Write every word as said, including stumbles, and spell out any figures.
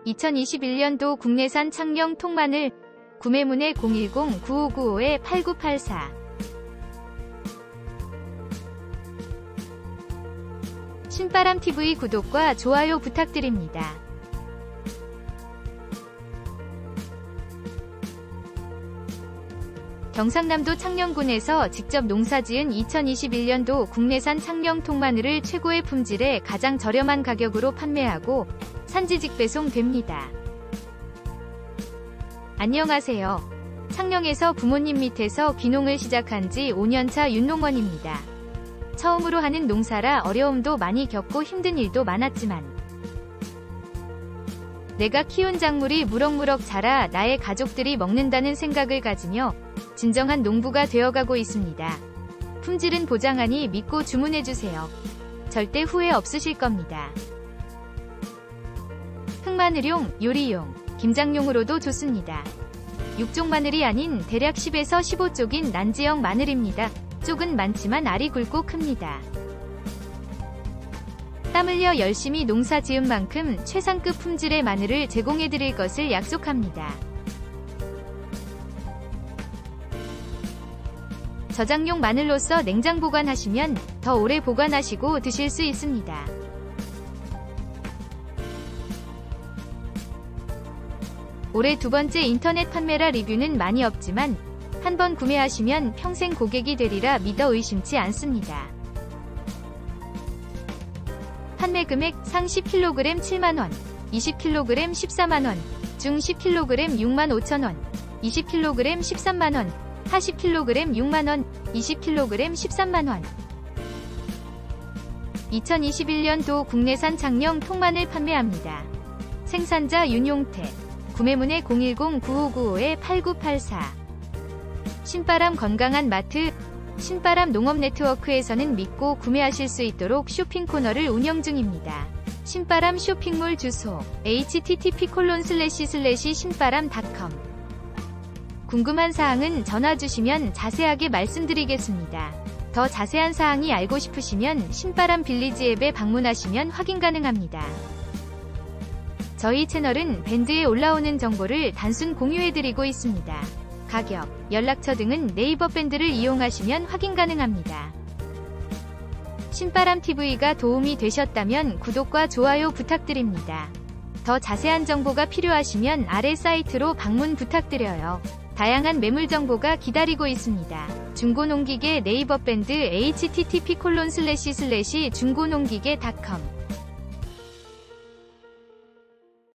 이천이십일 년도 국내산 창녕 통마늘 구매문의 공일공 구오구오 팔구팔사. 신바람티비 구독과 좋아요 부탁드립니다. 경상남도 창녕군에서 직접 농사지은 이천이십일 년도 국내산 창녕 통마늘을 최고의 품질에 가장 저렴한 가격으로 판매하고 산지 직배송됩니다. 안녕하세요. 창녕에서 부모님 밑에서 귀농을 시작한 지 오 년차 윤농원입니다. 처음으로 하는 농사라 어려움도 많이 겪고 힘든 일도 많았지만 내가 키운 작물이 무럭무럭 자라 나의 가족들이 먹는다는 생각을 가지며 진정한 농부가 되어가고 있습니다. 품질은 보장하니 믿고 주문해주세요. 절대 후회 없으실 겁니다. 흑마늘용, 요리용, 김장용으로도 좋습니다. 육종 마늘이 아닌 대략 십에서 십오 쪽인 난지형 마늘입니다. 쪽은 많지만 알이 굵고 큽니다. 땀 흘려 열심히 농사 지은 만큼 최상급 품질의 마늘을 제공해드릴 것을 약속합니다. 저장용 마늘로서 냉장 보관하시면 더 오래 보관하시고 드실 수 있습니다. 올해 두 번째 인터넷 판매라 리뷰는 많이 없지만 한번 구매하시면 평생 고객이 되리라 믿어 의심치 않습니다. 판매 금액 상 십 킬로그램 칠만 원, 이십 킬로그램 십사만 원, 중 십 킬로그램 육만 오천 원, 이십 킬로그램 십삼만 원, 하 십 킬로그램 육만 원, 이십 킬로그램 십삼만 원. 이천이십일 년도 국내산 창녕 통마늘 판매합니다. 생산자 윤용태. 구매문의 공일공 구오구오 팔구팔사. 신바람 건강한 마트. 신바람 농업 네트워크에서는 믿고 구매하실 수 있도록 쇼핑 코너를 운영 중입니다. 신바람 쇼핑몰 주소 에이치티티피 콜론 슬래시 슬래시 신바람 닷컴. 궁금한 사항은 전화 주시면 자세하게 말씀드리겠습니다. 더 자세한 사항이 알고 싶으시면 신바람 빌리지 앱에 방문하시면 확인 가능합니다. 저희 채널은 밴드에 올라오는 정보를 단순 공유해드리고 있습니다. 가격, 연락처 등은 네이버 밴드를 이용하시면 확인 가능합니다. 신바람티비가 도움이 되셨다면 구독과 좋아요 부탁드립니다. 더 자세한 정보가 필요하시면 아래 사이트로 방문 부탁드려요. 다양한 매물 정보가 기다리고 있습니다. 중고농기계 네이버 밴드 에이치티티피 콜론 슬래시 슬래시 중고농기계 닷컴